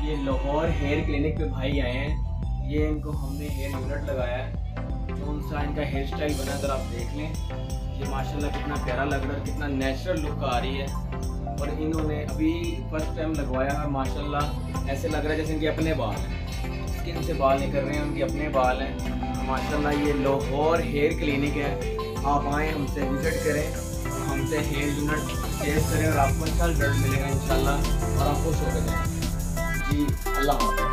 ये Lahore hair clinic पे भाई आए हैं। ये इनको हमने हेयर यूनिट लगाया है। कौन सा इनका हेयर स्टाइल बना अगर आप देख लें। ये माशाल्लाह कितना प्यारा लग रहा है, कितना नेचुरल लुक आ रही है। और इन्होंने अभी फर्स्ट टाइम लगवाया है। माशाल्लाह ऐसे लग रहा है जैसे इनके अपने बाल हैं, स्किन से बाल नहीं कर रहे हैं, उनके अपने बाल हैं। माशाल्लाह ये लाहौर हेयर क्लिनिक है। आप आएँ, हमसे विज़िट करें, हमसे हेयर यूनिट टेस्ट करें और आपको अच्छा रिजल्ट मिलेगा इंशाल्लाह और आप खुश हो जाएंगे। जी अल्लाह हाफ़िज़।